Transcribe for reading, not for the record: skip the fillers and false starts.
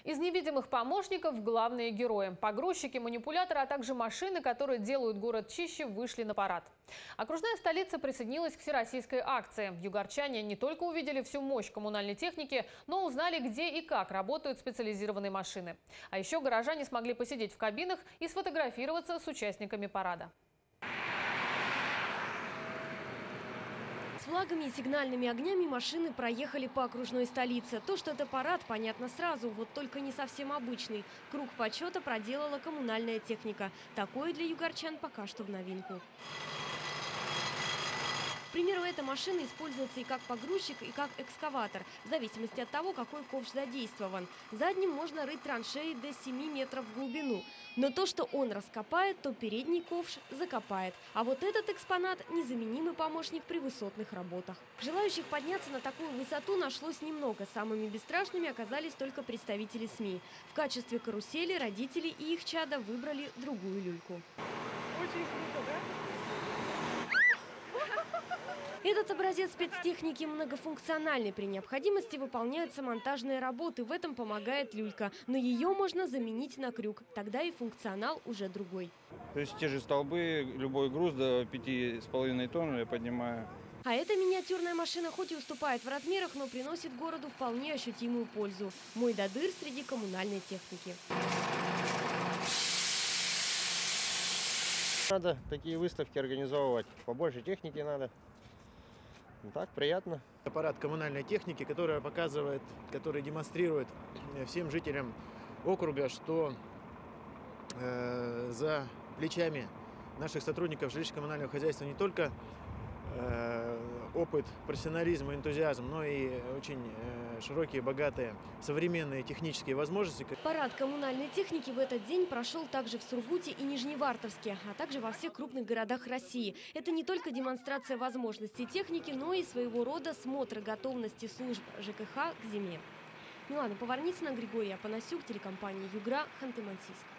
Из невидимых помощников главные герои. Погрузчики, манипуляторы, а также машины, которые делают город чище, вышли на парад. Окружная столица присоединилась к всероссийской акции. Югорчане не только увидели всю мощь коммунальной техники, но узнали, где и как работают специализированные машины. А еще горожане смогли посидеть в кабинах и сфотографироваться с участниками парада. С флагами и сигнальными огнями машины проехали по окружной столице. То, что это парад, понятно сразу, вот только не совсем обычный. Круг почета проделала коммунальная техника. Такое для югорчан пока что в новинку. К примеру, эта машина используется и как погрузчик, и как экскаватор, в зависимости от того, какой ковш задействован. Задним можно рыть траншеи до 7 метров в глубину. Но то, что он раскопает, то передний ковш закопает. А вот этот экспонат – незаменимый помощник при высотных работах. Желающих подняться на такую высоту нашлось немного. Самыми бесстрашными оказались только представители СМИ. В качестве карусели родители и их чада выбрали другую люльку. Очень круто, да? Этот образец спецтехники многофункциональный. При необходимости выполняются монтажные работы. В этом помогает люлька. Но ее можно заменить на крюк. Тогда и функционал уже другой. То есть те же столбы, любой груз до 5,5 тонн я поднимаю. А эта миниатюрная машина хоть и уступает в размерах, но приносит городу вполне ощутимую пользу. Мой додыр среди коммунальной техники. Надо такие выставки организовывать. Побольше техники надо. Так, приятно. Аппарат коммунальной техники, который показывает, который демонстрирует всем жителям округа, что за плечами наших сотрудников жилищно-коммунального хозяйства не только опыт, профессионализм и энтузиазм, но и очень широкие, богатые, современные технические возможности. Парад коммунальной техники в этот день прошел также в Сургуте и Нижневартовске, а также во всех крупных городах России. Это не только демонстрация возможностей техники, но и своего рода смотр готовности служб ЖКХ к зиме. Милана Поварницына, Григорий Апанасюк, телекомпания «Югра», Ханты-Мансийск.